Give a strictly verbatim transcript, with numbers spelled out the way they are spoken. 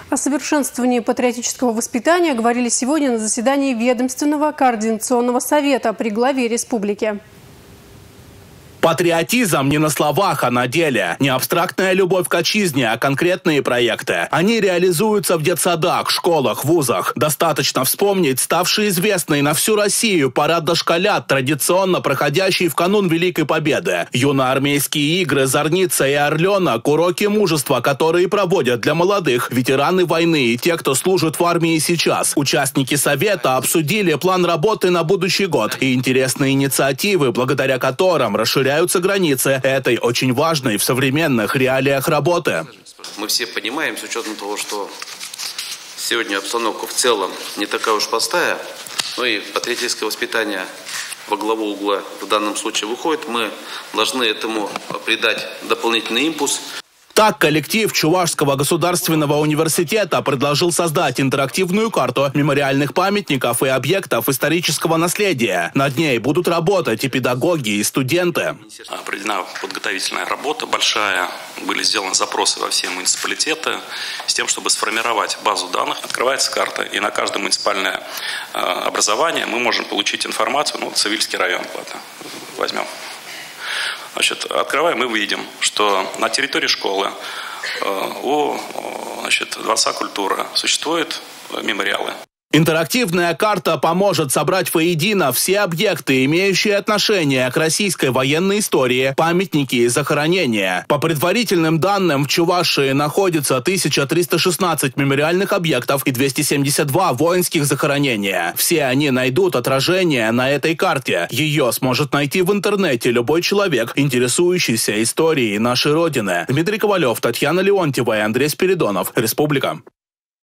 О совершенствовании патриотического воспитания говорили сегодня на заседании Ведомственного координационного совета при главе республики. Патриотизм не на словах, а на деле. Не абстрактная любовь к отчизне, а конкретные проекты. Они реализуются в детсадах, школах, вузах. Достаточно вспомнить ставший известный на всю Россию парад дошколят, традиционно проходящий в канун Великой Победы. Юноармейские игры «Зорница» и «Орленок» – уроки мужества, которые проводят для молодых, ветераны войны и те, кто служит в армии сейчас. Участники совета обсудили план работы на будущий год и интересные инициативы, благодаря которым расширяются границы этой очень важной в современных реалиях работы. Мы все понимаем, с учетом того, что сегодня обстановка в целом не такая уж простая, но и патриотическое воспитание во главу угла в данном случае выходит, мы должны этому придать дополнительный импульс. Так, коллектив Чувашского государственного университета предложил создать интерактивную карту мемориальных памятников и объектов исторического наследия. Над ней будут работать и педагоги, и студенты. Проведена подготовительная работа большая. Были сделаны запросы во все муниципалитеты с тем, чтобы сформировать базу данных. Открывается карта, и на каждое муниципальное образование мы можем получить информацию. Ну, Цивильский район, ладно, возьмем. Значит, открываем, мы видим, что на территории школы э, у значит, Дворца культуры существуют мемориалы. Интерактивная карта поможет собрать воедино все объекты, имеющие отношение к российской военной истории, памятники и захоронения. По предварительным данным, в Чувашии находится тысяча триста шестнадцать мемориальных объектов и двести семьдесят два воинских захоронения. Все они найдут отражение на этой карте. Ее сможет найти в интернете любой человек, интересующийся историей нашей Родины. Дмитрий Ковалев, Татьяна Леонтьева и Андрей Спиридонов. Республика.